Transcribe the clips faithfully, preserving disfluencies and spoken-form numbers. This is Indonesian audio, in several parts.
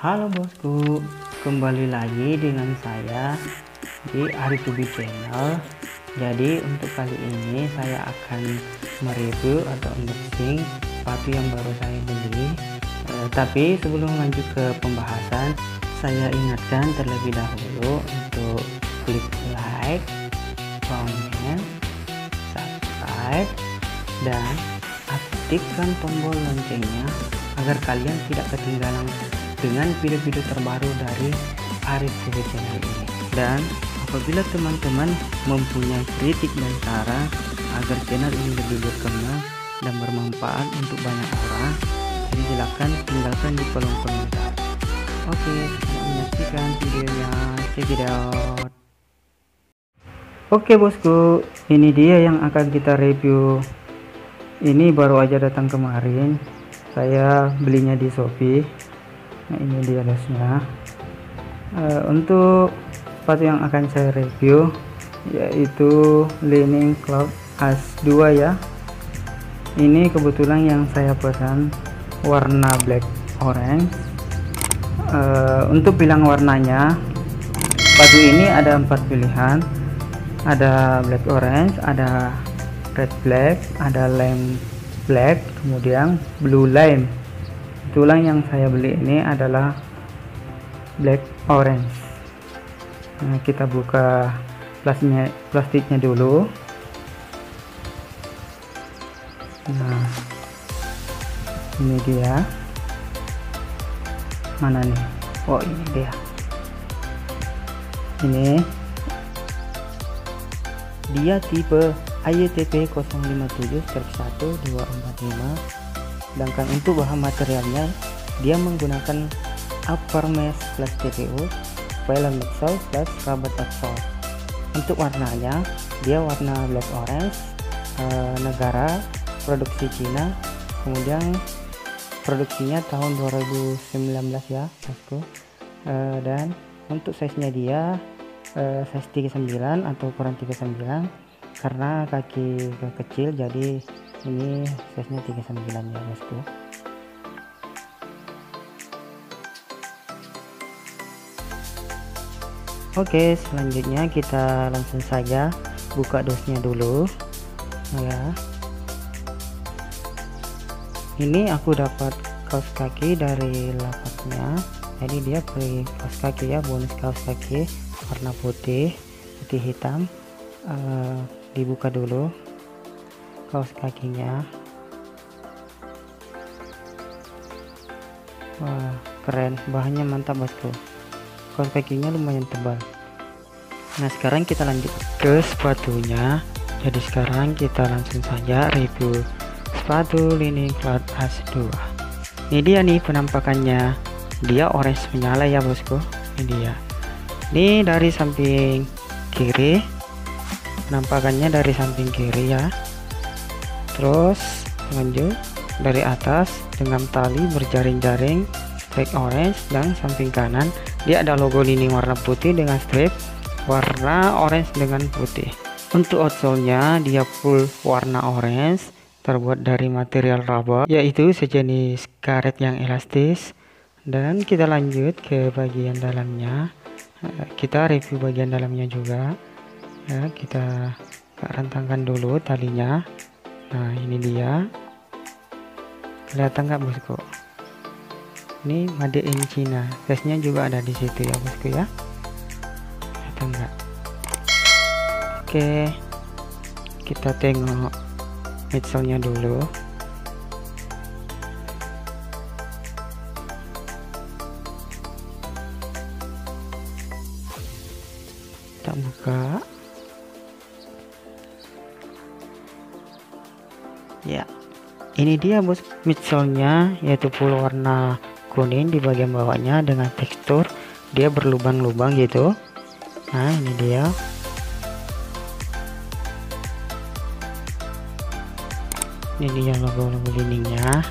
Halo bosku, kembali lagi dengan saya di Aritubi Channel. Jadi untuk kali ini saya akan mereview atau unboxing sepatu yang baru saya beli. Eh, tapi sebelum lanjut ke pembahasan, saya ingatkan terlebih dahulu untuk klik like, comment, subscribe, dan aktifkan tombol loncengnya agar kalian tidak ketinggalan dengan video-video terbaru dari Aritubi Channel ini. Dan apabila teman-teman mempunyai kritik dan saran agar channel ini lebih berkembang dan bermanfaat untuk banyak orang, jadi silakan tinggalkan di kolom komentar. Oke, selamat menyaksikan videonya. Check it out. Oke bosku, ini dia yang akan kita review. Ini baru aja datang kemarin. Saya belinya di Shopee. Nah, ini dia dosnya. Uh, untuk sepatu yang akan saya review yaitu Li-Ning Cloud As dua ya. Ini kebetulan yang saya pesan warna black orange. Uh, untuk bilang warnanya, sepatu ini ada empat pilihan. Ada black orange, ada red black, ada lime black, kemudian blue lime. Tulang yang saya beli ini adalah black orange. Nah, kita buka plastiknya, plastiknya dulu. Nah, ini dia. Mana nih? Oh, ini dia. Ini dia tipe I E T P nol lima tujuh satu dua empat lima. Sedangkan untuk bahan materialnya dia menggunakan upper mesh plus T P U, nylon midsole plus rubber outsole. Untuk warnanya dia warna black orange, e, negara produksi Cina, kemudian produksinya tahun dua ribu sembilan belas ya bosku. E, dan untuk size nya dia e, size tiga puluh sembilan atau ukuran tiga puluh sembilan, karena kaki kecil jadi ini size nya tiga puluh sembilan ya bosku. Oke, selanjutnya kita langsung saja buka dosnya dulu ya. Ini aku dapat kaos kaki dari lapaknya, jadi dia beri kaos kaki ya, bonus kaos kaki warna putih putih hitam. Uh, dibuka dulu kaos kakinya. Wah, keren, bahannya mantap bosku. Kaos kakinya lumayan tebal. Nah, sekarang kita lanjut ke sepatunya. Jadi sekarang kita langsung saja review sepatu Li-Ning Cloud As dua. Ini dia nih penampakannya. Dia orange menyala ya bosku. Ini dia. Ini dari samping kiri. Penampakannya dari samping kiri ya. Terus lanjut dari atas dengan tali berjaring-jaring strip orange, dan samping kanan dia ada logo Li-Ning warna putih dengan strip warna orange dengan putih. Untuk outsole-nya dia full warna orange, terbuat dari material rubber yaitu sejenis karet yang elastis. Dan kita lanjut ke bagian dalamnya. Kita review bagian dalamnya juga ya. Kita rentangkan dulu talinya. Nah, ini dia. Kelihatan nggak bosku? Ini made in China. Gasnya juga ada di situ ya bosku ya. Kelihatan nggak? Oke, kita tengok midsole-nya dulu. Kita buka. Ya, ini dia bos, midsole-nya yaitu full warna kuning di bagian bawahnya dengan tekstur dia berlubang-lubang gitu. Nah, ini dia. Ini dia logo-logo Li-Ning-nya.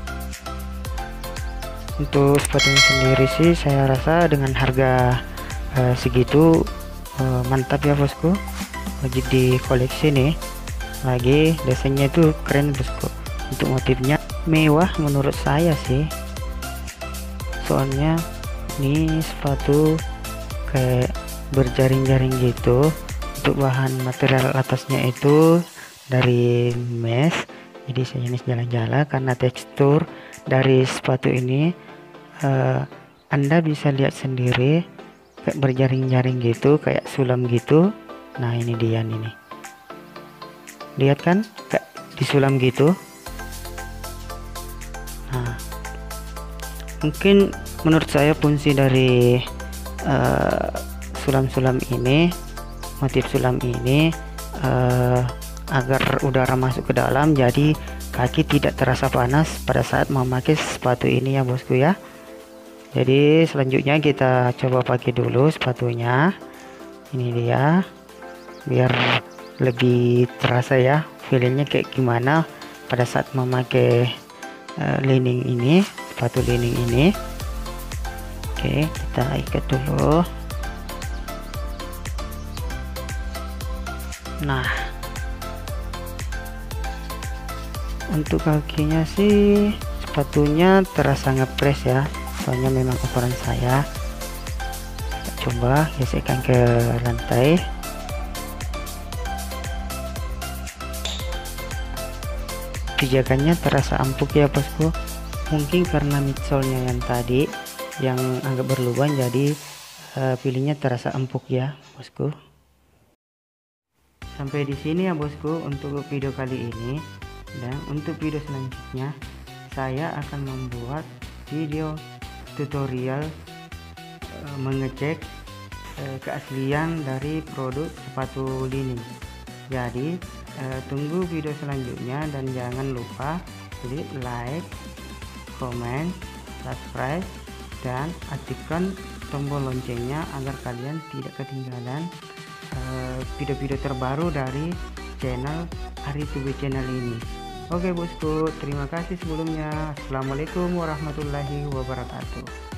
Untuk sepatunya sendiri sih saya rasa dengan harga uh, segitu uh, mantap ya bosku. Wajib di koleksi nih. Lagi desainnya itu keren bosku. Untuk motifnya mewah menurut saya sih. Soalnya Ini sepatu kayak berjaring-jaring gitu. Untuk bahan material atasnya itu dari mesh, jadi sejenis jala-jala. Karena tekstur dari sepatu ini uh, Anda bisa lihat sendiri kayak berjaring-jaring gitu, kayak sulam gitu. Nah ini dia ini, lihat kan kayak disulam gitu. Nah mungkin menurut saya fungsi dari uh, sulam-sulam ini, motif sulam ini uh, agar udara masuk ke dalam, jadi kaki tidak terasa panas pada saat memakai sepatu ini ya bosku ya. Jadi selanjutnya kita coba pakai dulu sepatunya. Ini dia, biar lebih terasa ya feelingnya kayak gimana pada saat memakai uh, lining ini, sepatu lining ini. Oke, kita ikat dulu. Nah untuk kakinya sih sepatunya terasa ngepres ya, soalnya memang ukuran saya. Kita coba gesekkan ke lantai. Pijakannya terasa empuk ya bosku, mungkin karena midsole-nya yang tadi yang agak berlubang, jadi uh, pilihnya terasa empuk ya bosku. Sampai di sini ya bosku untuk video kali ini, dan untuk video selanjutnya saya akan membuat video tutorial uh, mengecek uh, keaslian dari produk sepatu lining. Jadi uh, tunggu video selanjutnya, dan jangan lupa klik like, comment, subscribe, dan aktifkan tombol loncengnya agar kalian tidak ketinggalan video-video uh, terbaru dari channel Aritube channel ini. Oke bosku, terima kasih sebelumnya. Assalamualaikum warahmatullahi wabarakatuh.